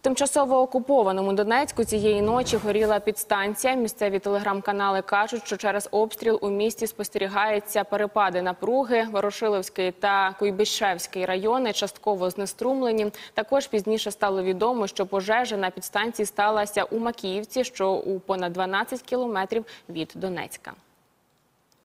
Тимчасово окупованому Донецьку цієї ночі горіла підстанція. Місцеві телеграм-канали кажуть, що через обстріл у місті спостерігаються перепади напруги. Ворошиловський та Куйбишевський райони частково знеструмлені. Також пізніше стало відомо, що пожежа на підстанції сталася у Макіївці, що у понад 12 кілометрів від Донецька.